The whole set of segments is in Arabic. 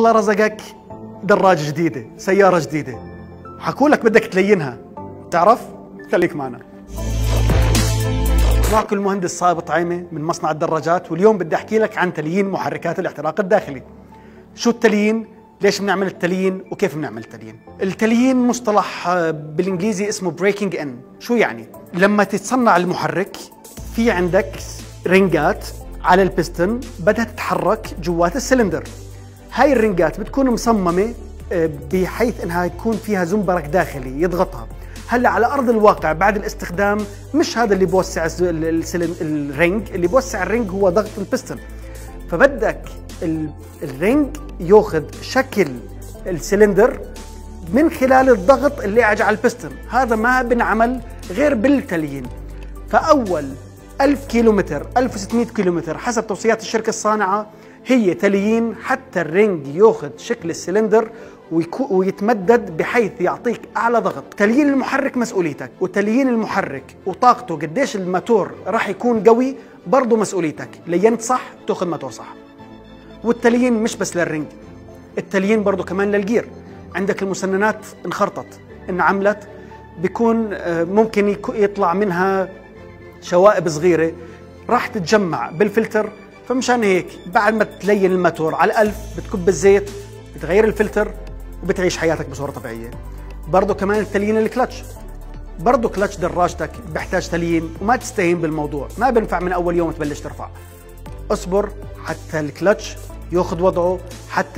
الله رزقك دراجة جديدة، سيارة جديدة، حكولك بدك تلينها، تعرف؟ خليك معنا. معكم المهندس صايب طعيمة من مصنع الدراجات، واليوم بدي أحكي لك عن تليين محركات الاحتراق الداخلي. شو التليين؟ ليش بنعمل التليين؟ وكيف بنعمل التليين؟ التليين مصطلح بالإنجليزي اسمه بريكنج إن. شو يعني؟ لما تتصنع المحرك في عندك رنجات على البستن بدها تتحرك جوات السلندر. هاي الرنجات بتكون مصممة بحيث انها يكون فيها زنبرك داخلي يضغطها. هلا على ارض الواقع بعد الاستخدام مش هذا اللي بوسع الرنج، اللي بوسع الرنج هو ضغط البستن. فبدك الرنج ياخذ شكل السلندر من خلال الضغط اللي اجى على البستن. هذا ما بنعمل غير بالتليين. فاول 1000 كيلومتر 1600 كيلومتر حسب توصيات الشركة الصانعة هي تليين حتى الرنج ياخذ شكل السلندر ويتمدد بحيث يعطيك أعلى ضغط. تليين المحرك مسؤوليتك، وتليين المحرك وطاقته قديش الماتور راح يكون قوي برضه مسؤوليتك. لينت صح تاخذ موتور صح. والتليين مش بس للرنج، التليين برضه كمان للجير. عندك المسننات انخرطت انعملت بيكون ممكن يطلع منها شوائب صغيرة راح تتجمع بالفلتر. فمشان هيك بعد ما تلين الماتور على 1000 بتكب الزيت، بتغير الفلتر وبتعيش حياتك بصورة طبيعية. برضو كمان التليين الكلتش، برضو كلتش دراجتك بيحتاج تليين وما تستهين بالموضوع. ما بنفع من أول يوم تبلش ترفع، اصبر حتى الكلتش ياخذ وضعه، حتى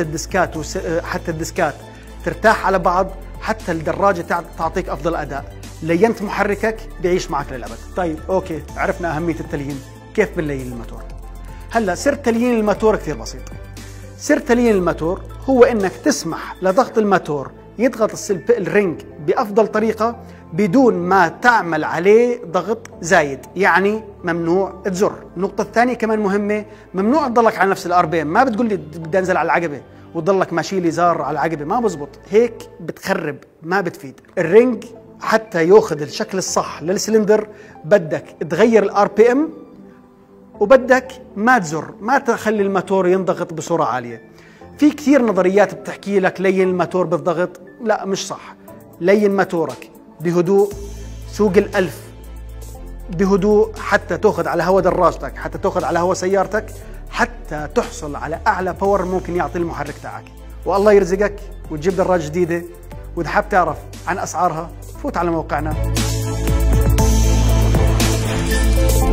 الديسكات ترتاح على بعض، حتى الدراجة تعطيك أفضل أداء. لينت محركك بيعيش معك للأبد. طيب أوكي، عرفنا أهمية التليين. كيف بنلين الماتور؟ هلا سر تليين الماتور كثير بسيط. سر تليين الماتور هو انك تسمح لضغط الماتور يضغط الرنج بافضل طريقه بدون ما تعمل عليه ضغط زايد، يعني ممنوع تزر. النقطه الثانيه كمان مهمه، ممنوع تضلك على نفس الار بي ام. ما بتقول لي بدي انزل على العقبه وتضلك ماشي لي زار على العقبه، ما بزبط هيك، بتخرب ما بتفيد. الرنج حتى ياخذ الشكل الصح للسلندر بدك تغير الار بي ام، وبدك ما تزر، ما تخلي الماتور ينضغط بسرعة عالية. في كثير نظريات بتحكي لك لين الماتور بالضغط، لا مش صح. لين ماتورك بهدوء، سوق ال1000 بهدوء حتى تاخذ على هوا دراجتك، حتى تاخذ على هوا سيارتك، حتى تحصل على أعلى باور ممكن يعطي المحرك تاعك. والله يرزقك وتجيب دراجة جديدة. وإذا حاب تعرف عن أسعارها فوت على موقعنا.